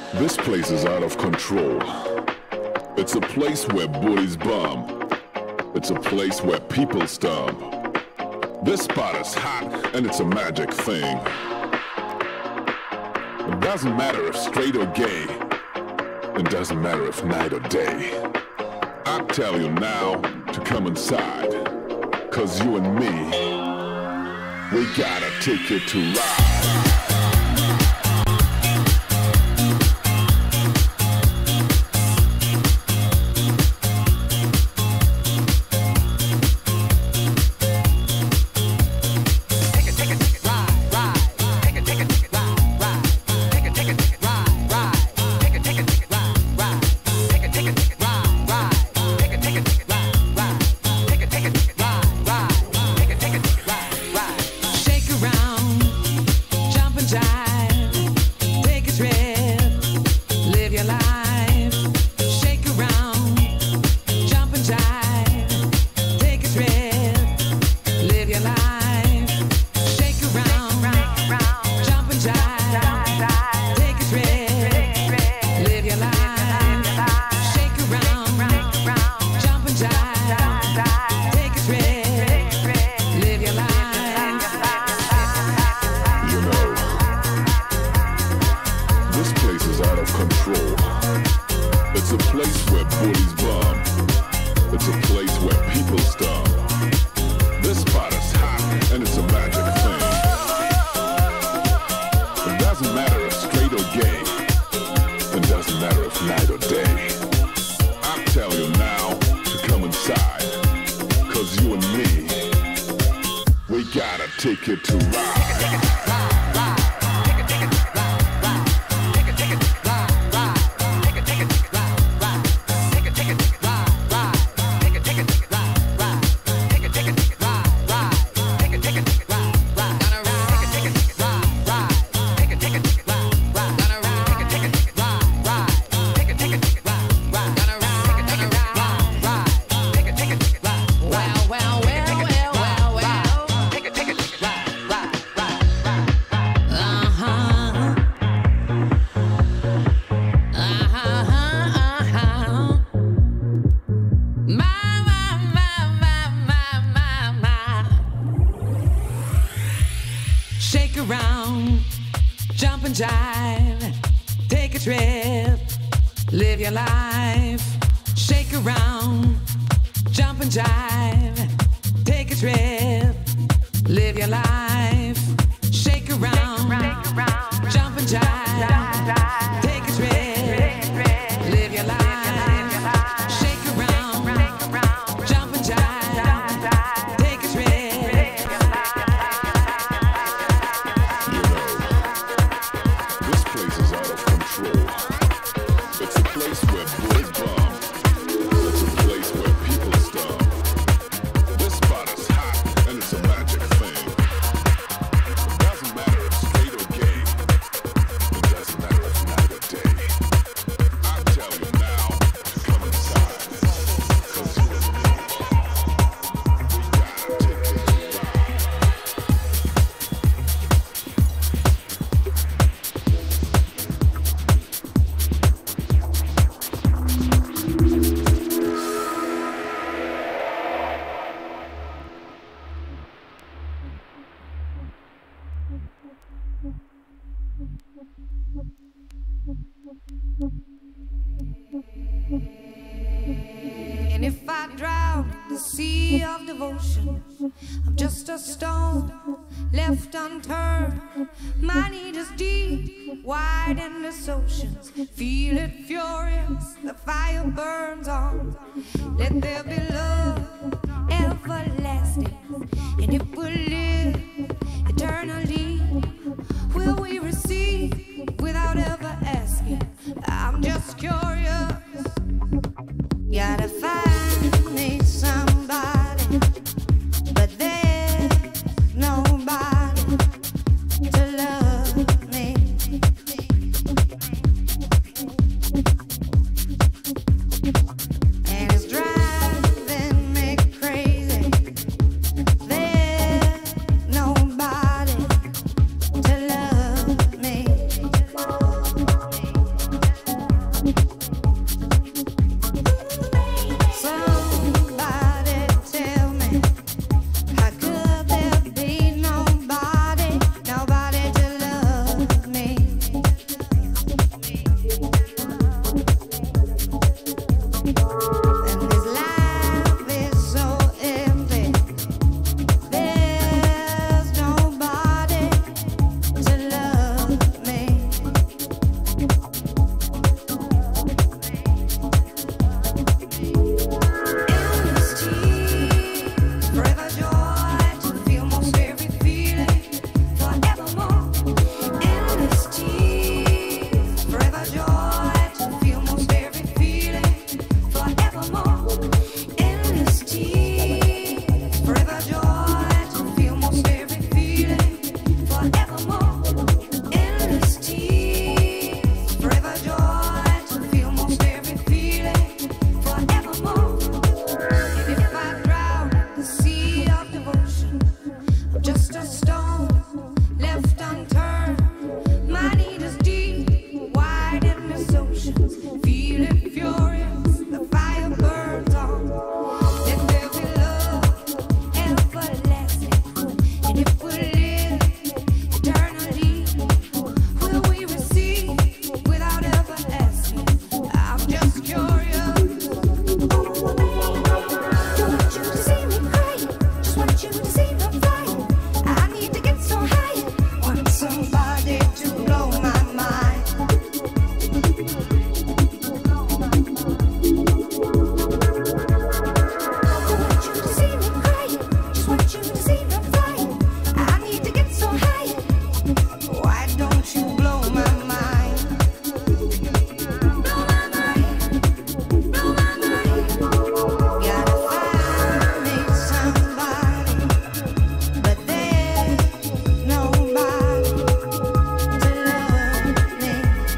This place is out of control. It's a place where booties bomb. It's a place where people stomp. This spot is hot and it's a magic thing. It doesn't matter if straight or gay. It doesn't matter if night or day. I tell you now to come inside. 'Cause you and me, we gotta take it to ride. Take it to ride. And if I drown in the sea of devotion, I'm just a stone left unturned. My need is deep, wide in this oceans. Feel it furious, the fire burns on. Let there be love, everlasting. And if we live eternally, will we receive without ever asking? I'm just curious. Gotta find me somebody, but there's nobody to love me. And it's driving me crazy. There's nobody to love me. oceans. Feeling furious, the fire burns on. Let there be love, everlasting. And if we live eternally, will we receive without ever asking? I'm just curious. Don't want you to see me crying, just want you to see me flying. I need to get so high, want somebody to blow my mind. Don't want you to see me crying, just want you to see me flying. I need to get so high, why don't you blow my mind? Blow my mind, blow my mind. Gotta find me somebody, but there's nobody to love me.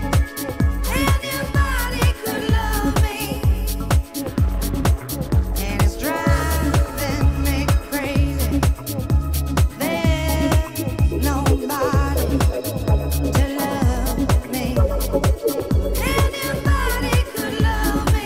Anybody could love me, and it's driving me crazy. There's nobody to love me. Anybody could love me.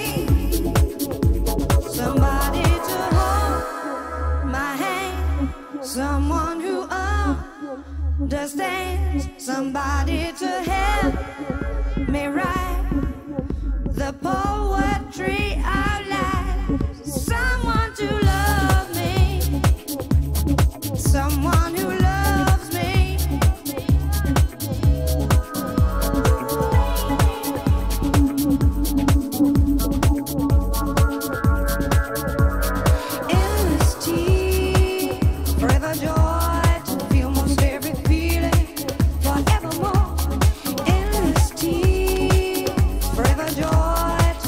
Somebody to hold my hand, someone who understands, somebody to help me write the poetry out loud, someone to love me, someone who loves me. Endless tea, forever joy to feel most every feeling forevermore. Endless tea, forever joy to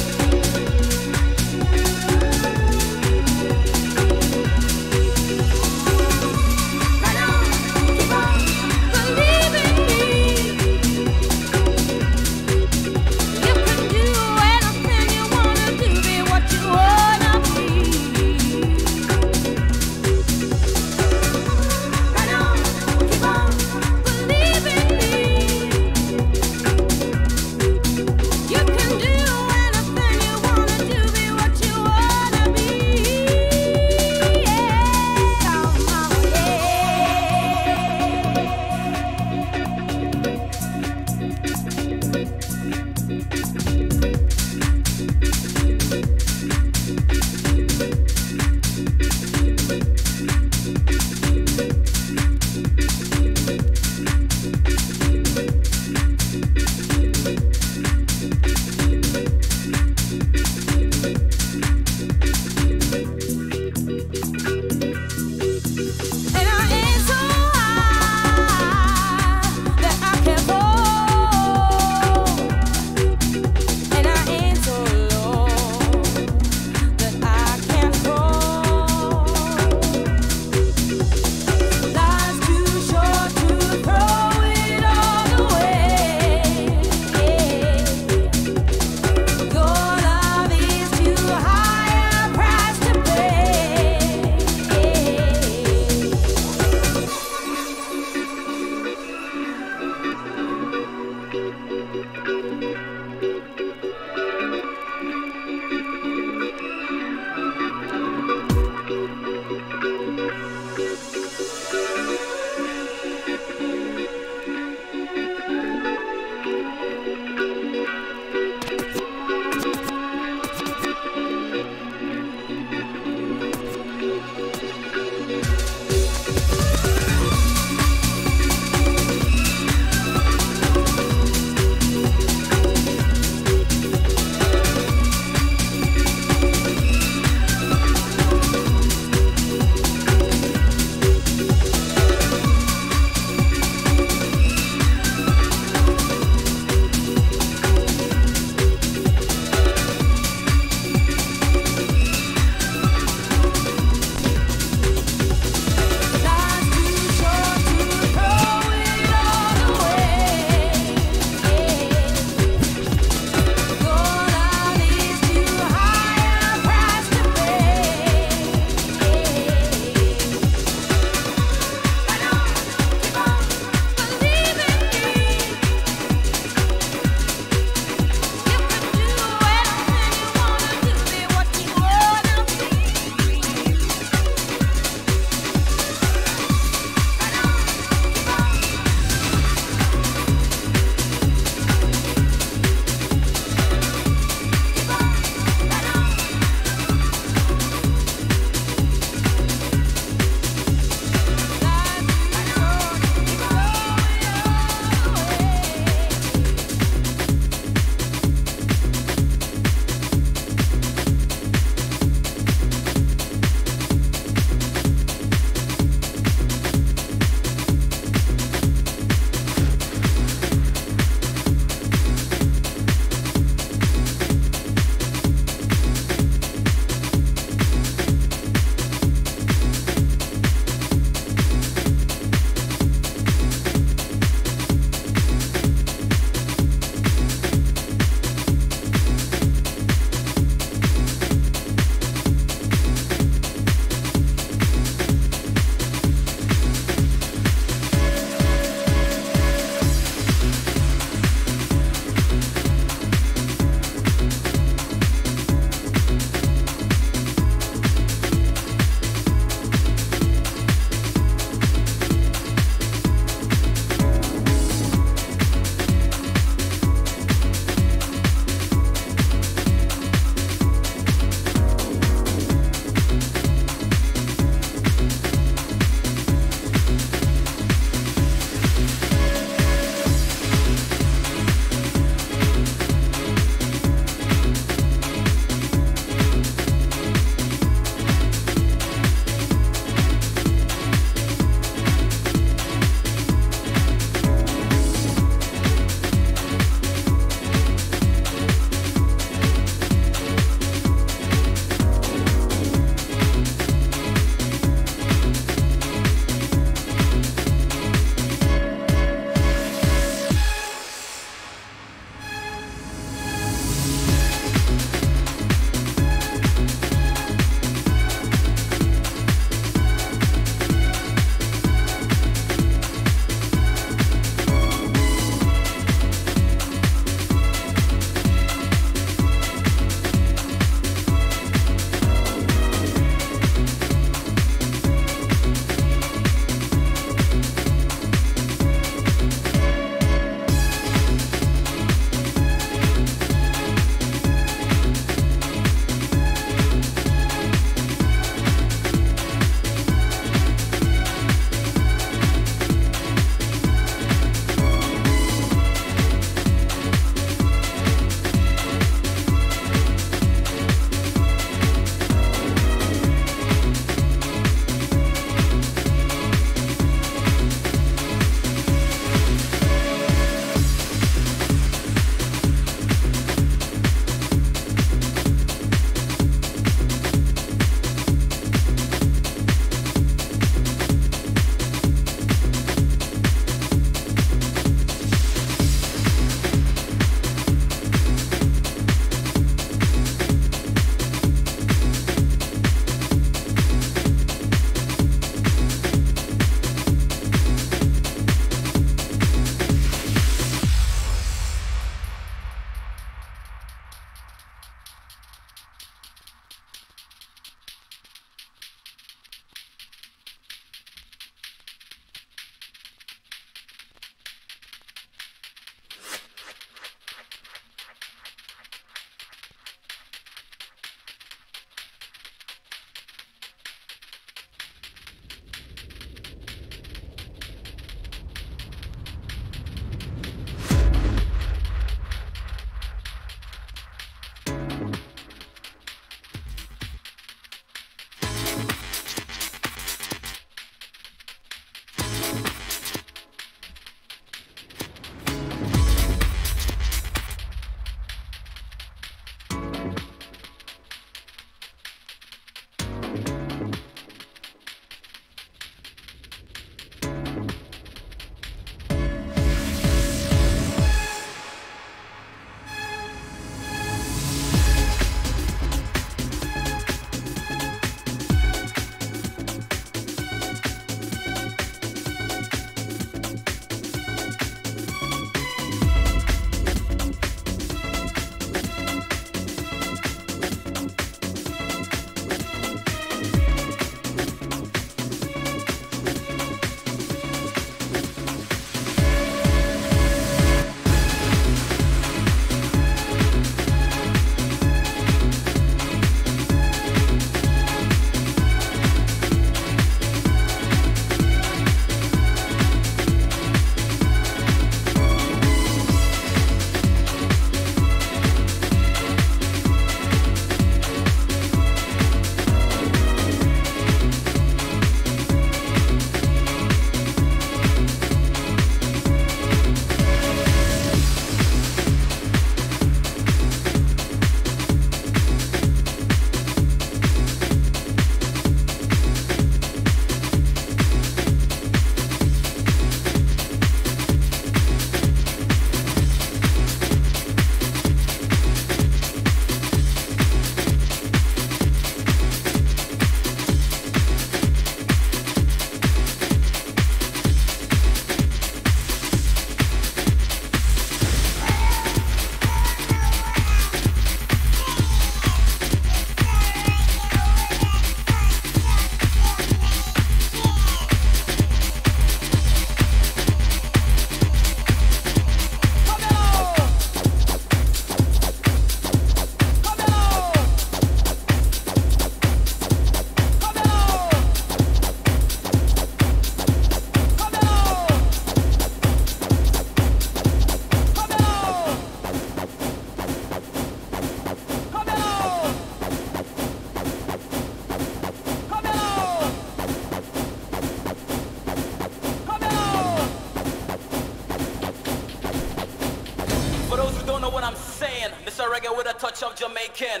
Ken.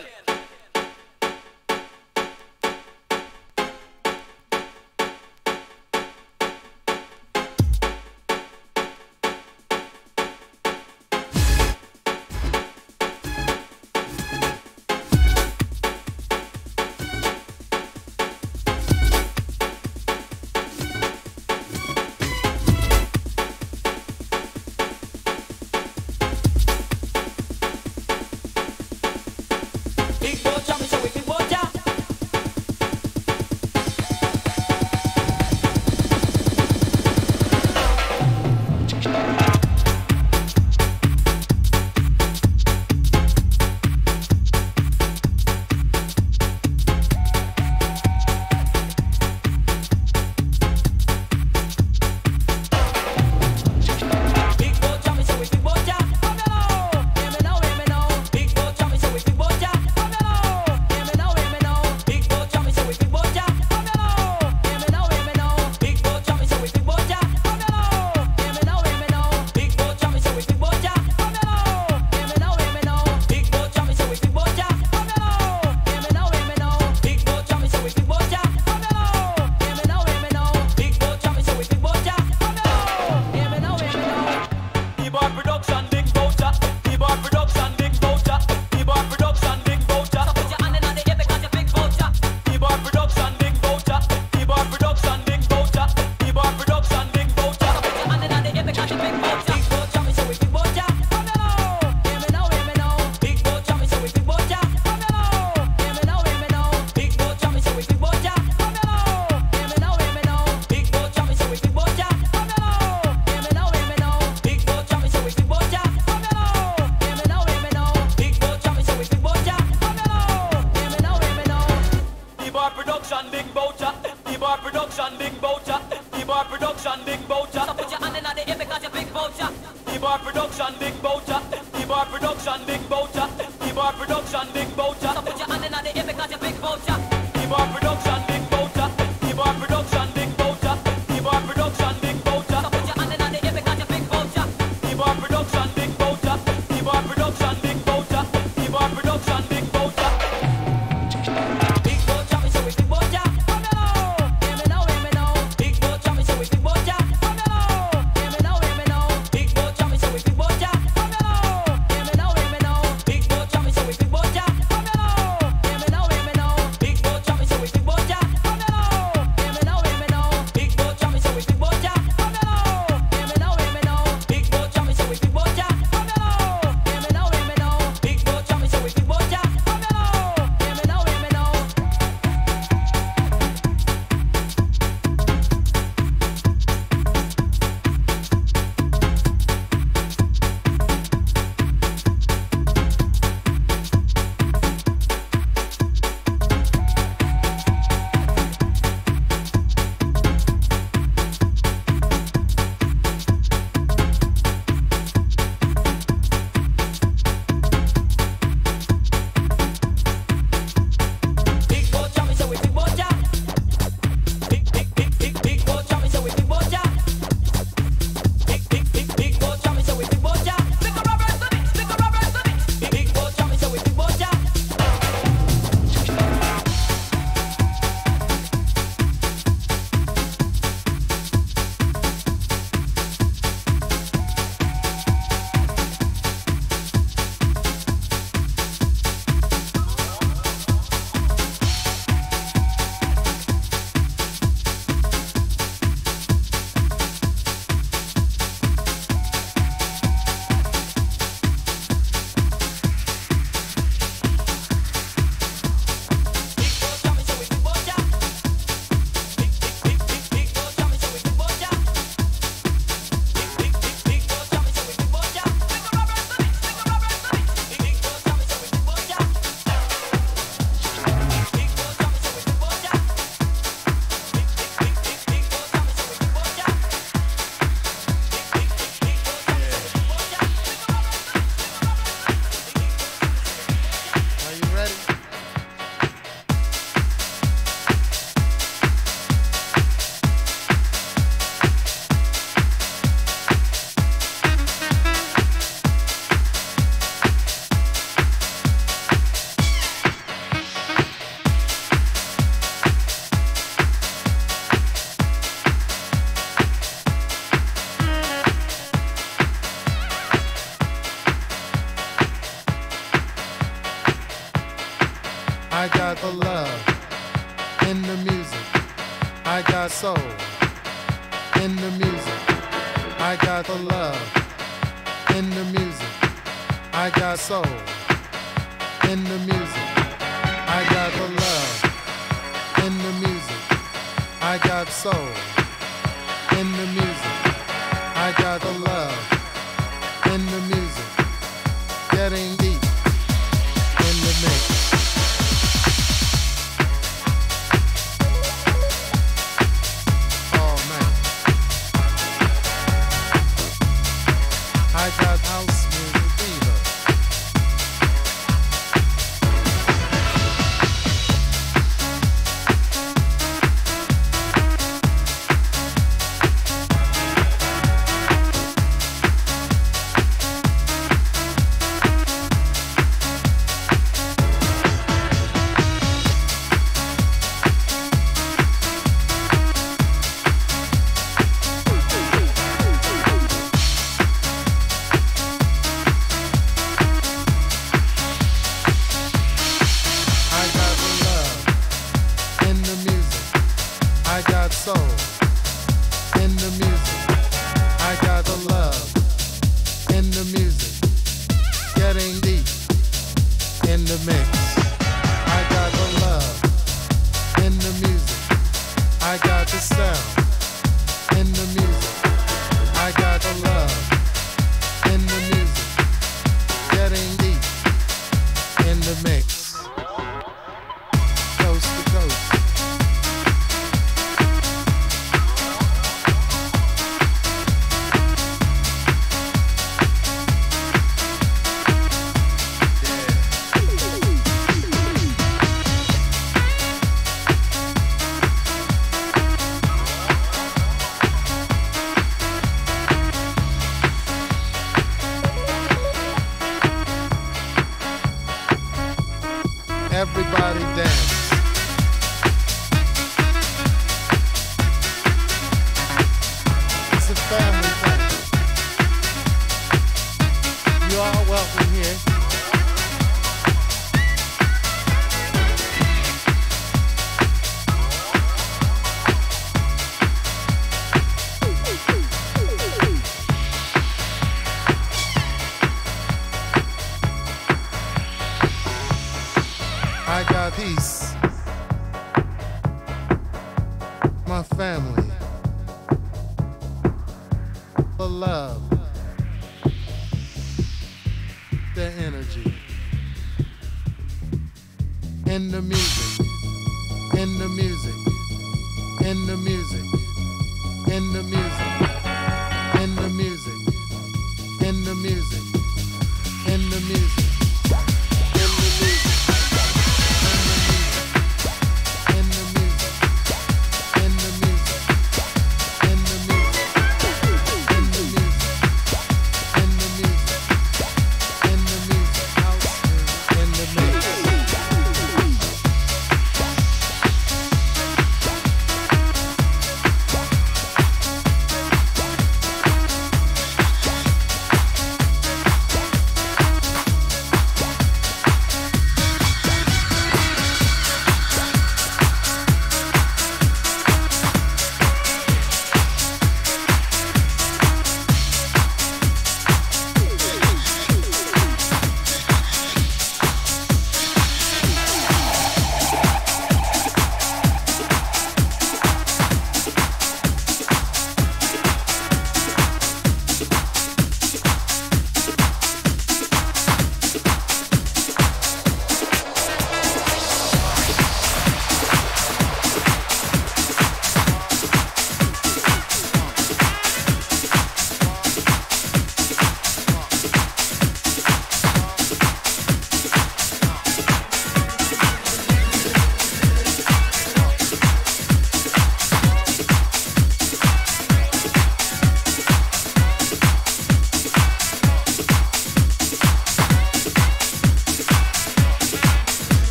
I got the love in the music. I got soul in the music. I got the love in the music. I got soul in the music. I got the love in the music. I got soul in the music. I got the love in the music. Getting deep in the mix. I got house music fever. Everybody dance. It's a family thing. You are welcome here. I got peace, my family, the love, the energy, in the music, in the music, in the music, in the music, in the music, in the music, in the music.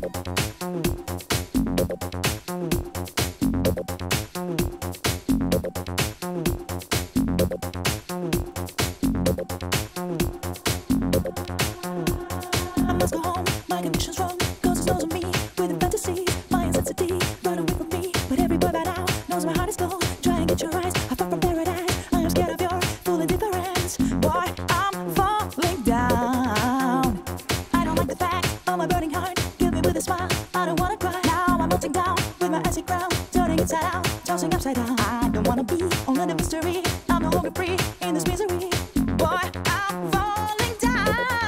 must go home, my condition's wrong, cause it knows me with fantasies, my intensity, run away from me, but every boy by now knows my heart is cold, try and get your eyes, I fall from paradise, I am scared of your full indifference, boy, I'm falling down, I don't like the fact of my burning heart, give me with a smile, I don't wanna cry, now I'm melting down, with my icy crown, turning inside out, tossing upside down, I don't wanna be only the mystery, I'm no longer free in this misery, boy, I'm falling down.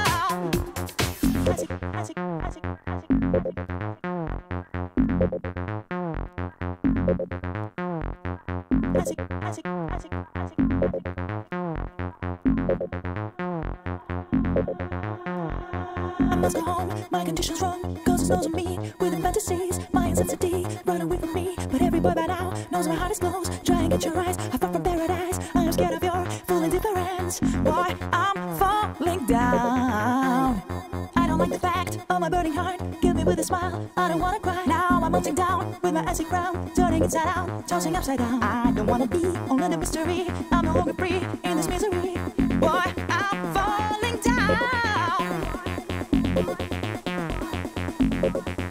I must go home, my condition's wrong, cause it knows me with fantasies, my intensity, run away from me, but every boy by now knows my heart is closed, try and get your eyes, I fall from paradise, I am scared of your full indifference, boy, I'm falling down, I don't like the fact of my burning heart, give me with a smile, I don't wanna cry, now I'm melting down, with my icy crown, turning inside out, tossing upside down, I don't wanna be only the mystery, I'm no longer free in this misery, boy, I'm falling down.